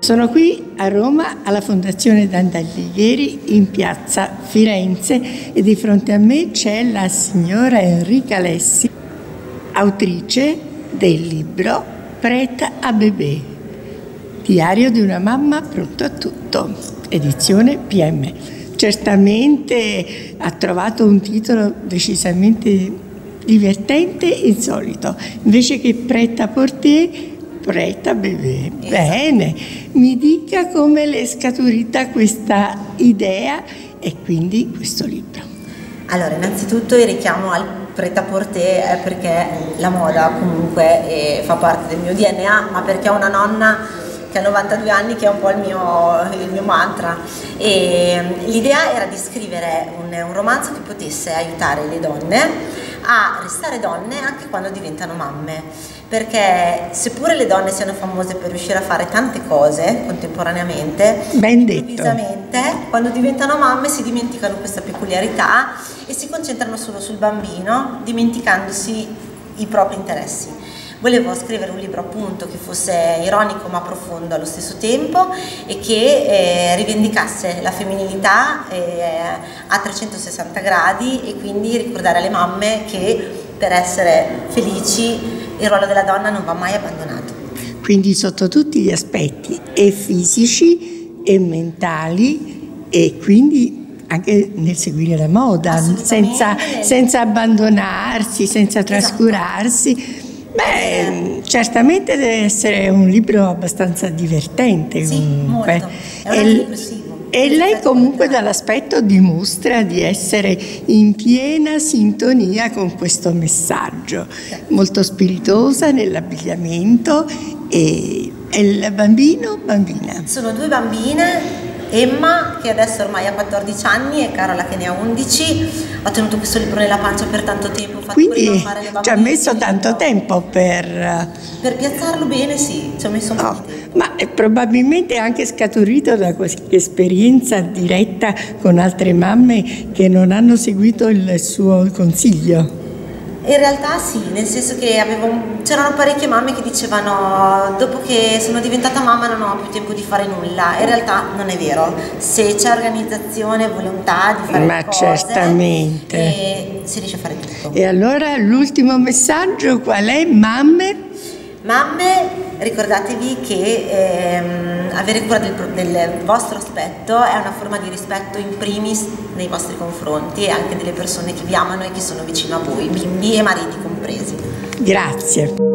Sono qui a Roma alla Fondazione Dante Alighieri in piazza Firenze e di fronte a me c'è la signora Enrica Lessi, autrice del libro Preta a bebè, diario di una mamma pronto a tutto, edizione PM. Certamente ha trovato un titolo decisamente divertente e insolito, invece che Prêt-à-porter, Preta a bebè. Bene, mi dica come le è scaturita questa idea e quindi questo libro. Allora, innanzitutto il richiamo al Prêt-à-porter è perché la moda comunque fa parte del mio DNA, ma perché ho una nonna che ha 92 anni che è un po' il mio mantra, e l'idea era di scrivere un romanzo che potesse aiutare le donne a restare donne anche quando diventano mamme, perché seppure le donne siano famose per riuscire a fare tante cose contemporaneamente, ben detto, improvvisamente quando diventano mamme si dimenticano questa peculiarità e si concentrano solo sul bambino, dimenticandosi i propri interessi. Volevo scrivere un libro appunto che fosse ironico ma profondo allo stesso tempo e che rivendicasse la femminilità a 360 gradi e quindi ricordare alle mamme che per essere felici il ruolo della donna non va mai abbandonato. Quindi sotto tutti gli aspetti, e fisici e mentali, e quindi anche nel seguire la moda, senza abbandonarsi, senza trascurarsi. Esatto. Beh, certamente deve essere un libro abbastanza divertente, sì, comunque. Molto. È un depressivo. E lei comunque dall'aspetto dimostra di essere in piena sintonia con questo messaggio, molto spiritosa nell'abbigliamento. E il bambina? Sono due bambine, Emma che adesso ormai ha 14 anni e Carola che ne ha 11. Ho tenuto questo libro nella pancia per tanto tempo, quindi ci ha messo tanto tempo per piazzarlo bene, sì, ci ho messo un po' di tempo. Ma è probabilmente anche scaturito da qualche esperienza diretta con altre mamme che non hanno seguito il suo consiglio. In realtà sì, nel senso che c'erano parecchie mamme che dicevano dopo che sono diventata mamma non ho più tempo di fare nulla. In realtà non è vero, se c'è organizzazione, volontà di fare le cose, certamente si riesce a fare tutto. E allora l'ultimo messaggio qual è? Mamme, ricordatevi che avere cura del vostro aspetto è una forma di rispetto in primis nei vostri confronti e anche delle persone che vi amano e che sono vicino a voi, bimbi e mariti compresi. Grazie.